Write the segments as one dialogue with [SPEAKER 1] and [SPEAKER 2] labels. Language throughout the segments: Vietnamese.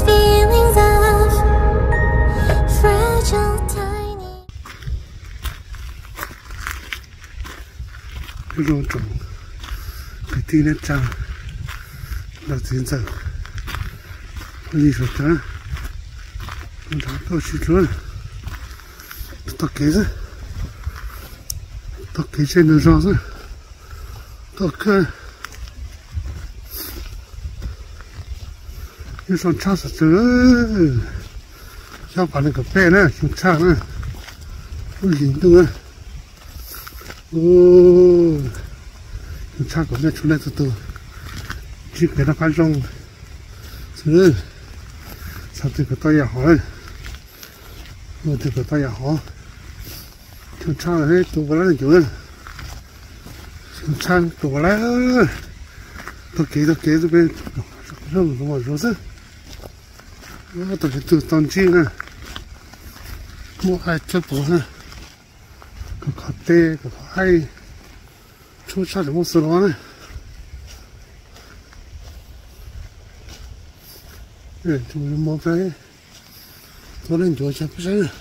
[SPEAKER 1] feelings of fragile tiny.
[SPEAKER 2] Cái lô trồng cái tí nét trà là diễn ra đi rồi ta đã tôi chỉ luôn tao kế trên nó rõ rồi tao cơ như son cha sợ chứ sao bạn cái bé nữa chúng cha nữa ui hình nữa chúng cha của mẹ chúng này từ chỉ cái nó phải rong chứ sao thì cái tay hỏi rồi thì cái tay hỏi chúng cha là hết tụi nó là chủ nhân chúng cha tụi nó tôi kế tôi bên rong nó rồi chứ nó tôi phải tự toàn chi nè mua hai chơi bố nè có tê có hay chú cha được một số đó này để chúng mua cái tôi lên chỗ chặt cái này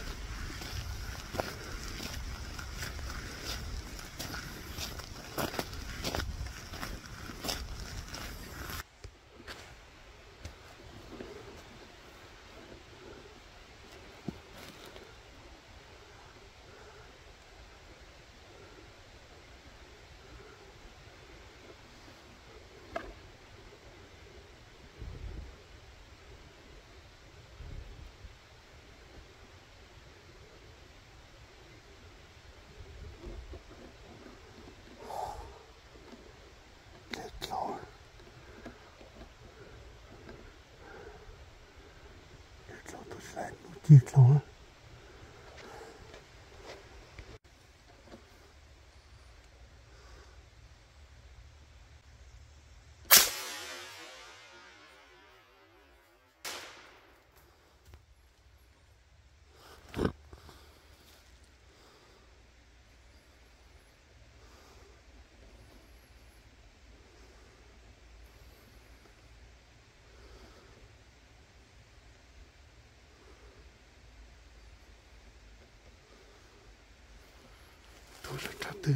[SPEAKER 2] Chiếc lỗ tôi sẽ chặt từ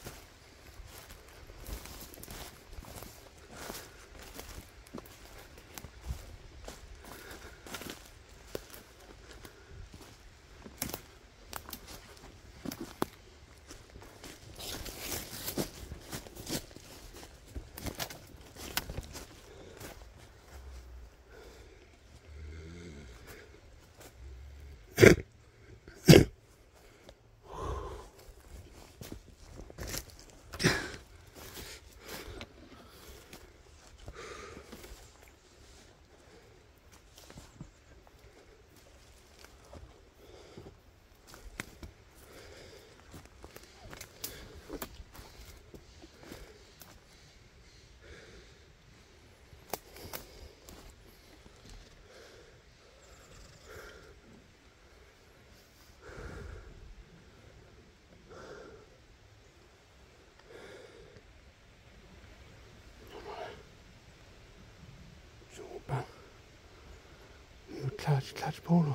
[SPEAKER 2] Klatsch Polo.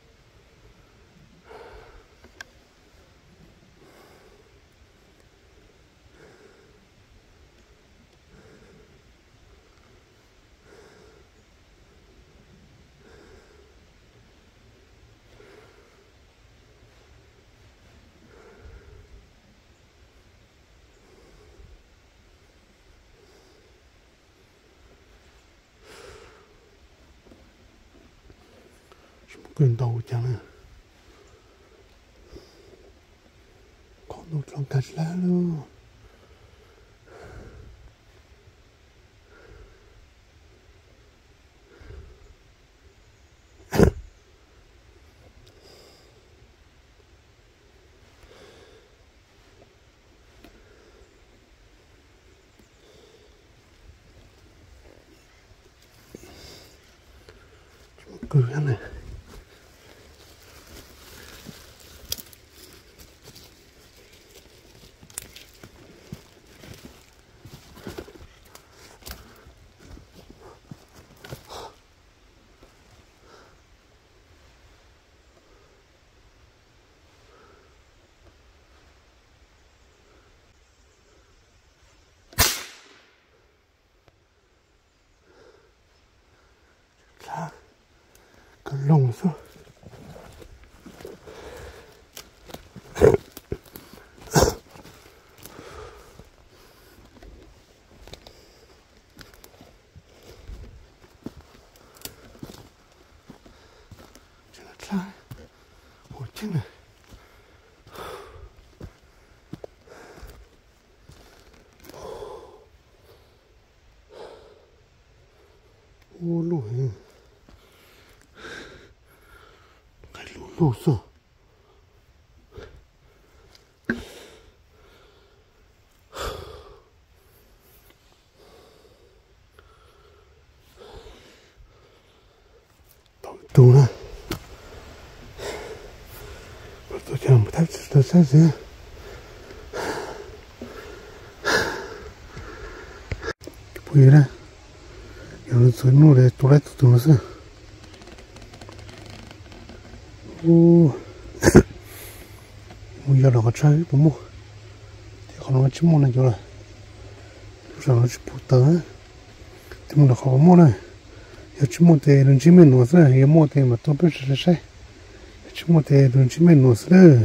[SPEAKER 2] Quyền đầu chẳng nè con một lòng cạch lá luôn cười anh này lông số này ô lùi cái lù sổ tù này tôi chẳng một tháp tôi sát gì bùi ra nó dưới nô để tôi lại tụi nó sao ô bây giờ nó có trái bố mua thì còn nó chim mua này cho là rồi nó chụp tớ thì mình nó khó mua này giờ chim mua thì đừng chim mình nuốt rồi giờ mua thì mà tôi biết sẽ sai chim mua thì đừng chim mình nuốt rồi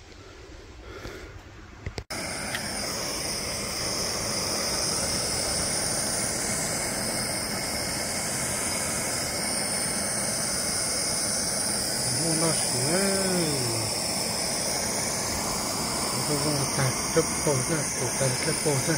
[SPEAKER 2] chấp cổ ra cổ cần cái cổ ra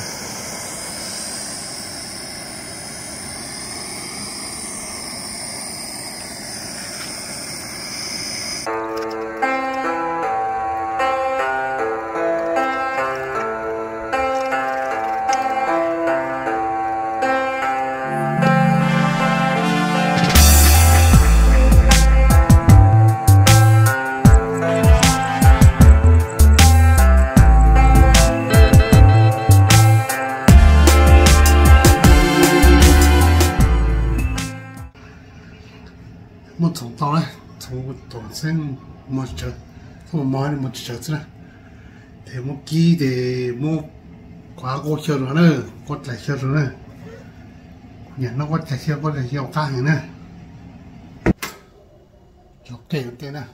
[SPEAKER 2] một trong tàu này trong một tổ sen một chợ không mà một chợ chứ thì một ký thì một quá cô chơi rồi nữa có chạy chơi rồi nữa nhà nó có chạy chơi khác nữa ok nè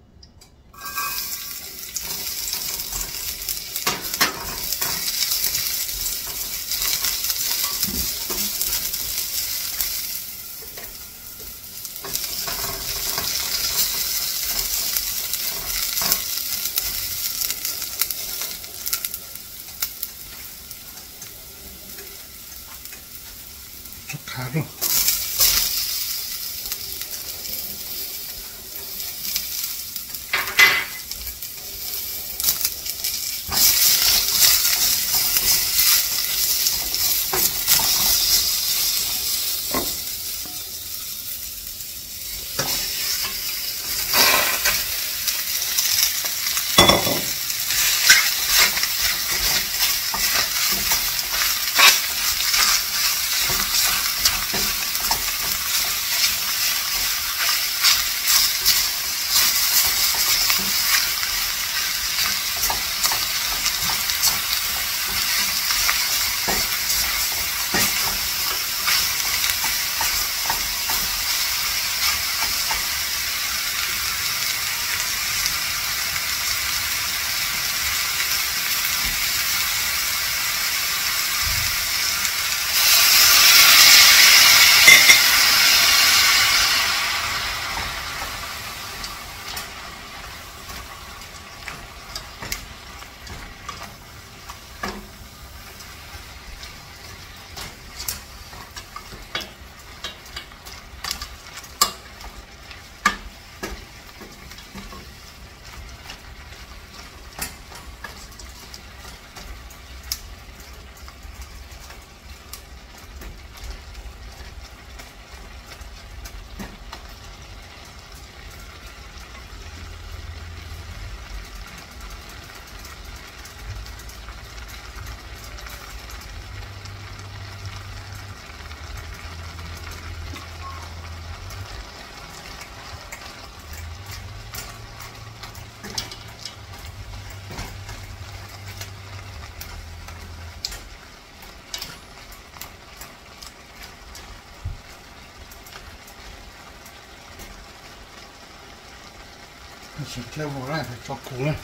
[SPEAKER 2] khá rồi Sẽ treo vào này phải cho củ này.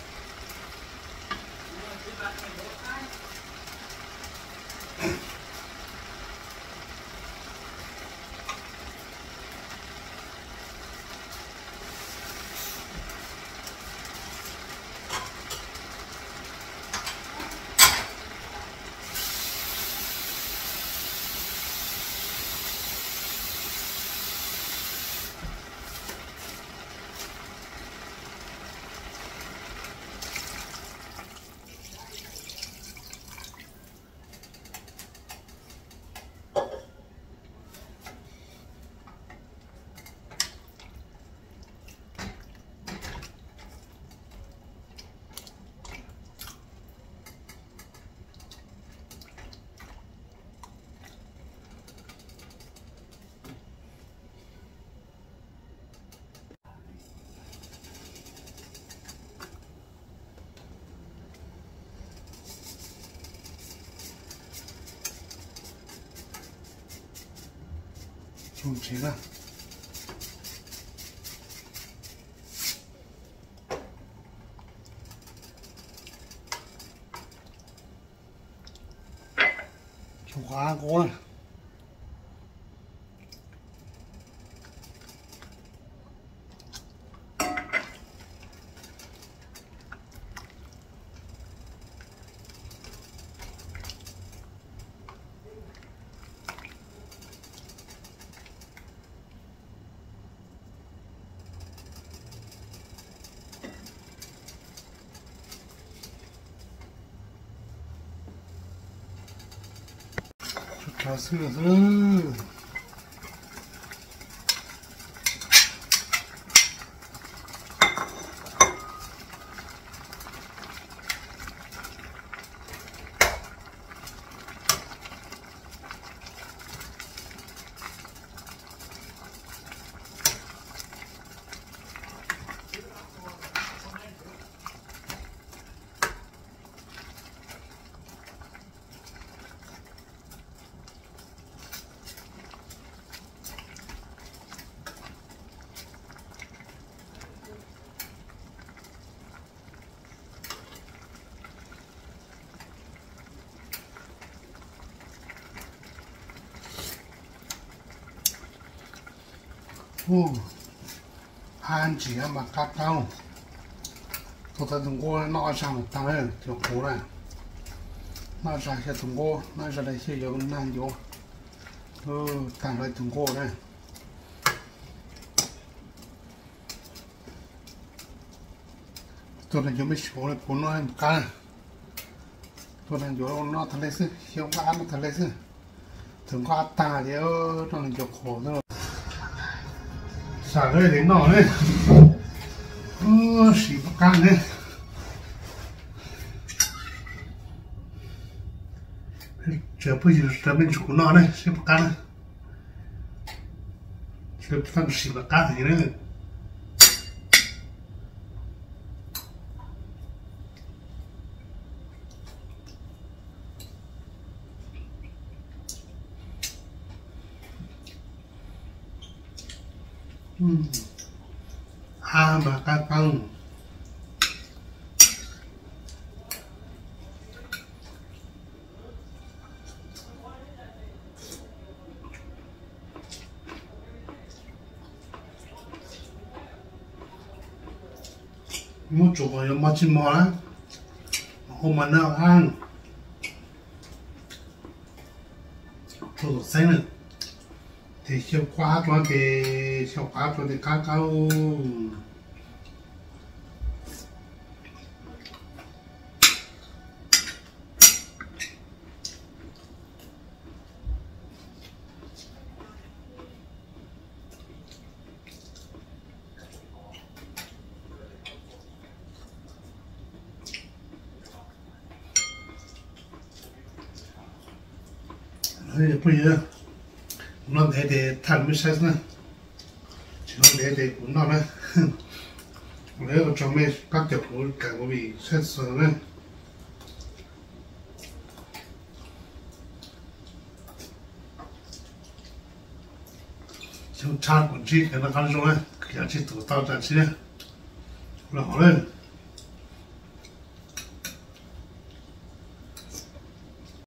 [SPEAKER 2] Không chín à? Cho cá cố này. Cho sữa rồi. Hai anh chị em mà cắt cao tôi thấy thùng cô nó sang một tăng lên kiểu cố này nó ra cái thùng cô nó ra đây sẽ dùng năng vô tăng lên thùng cô này tôi là dùng mấy số này của nó em cá tôi là dùng nó thành lấy sư không có ăn nó thành lấy sư thường có ta thì nó là dùng khổ thôi xả rơi đến nọ đấy xỉ bạc can đấy chờ bây giờ chờ bên chủ nọ đây xỉ bạc can này chờ thằng xỉ bạc can thì đấy mà cá căng một chỗ có mà chín mò á hôm mà nào ăn chỗ xanh này thì siêu quá cho cái cá cao bây giờ nó để thành mới xét nữa chỉ nó để cũng nó đấy nếu trong mấy các tiểu phố cả có bị xét sớm đấy trong chan của chị cái nó ăn rồi cái chị tủ tao trả chị đấy 老了。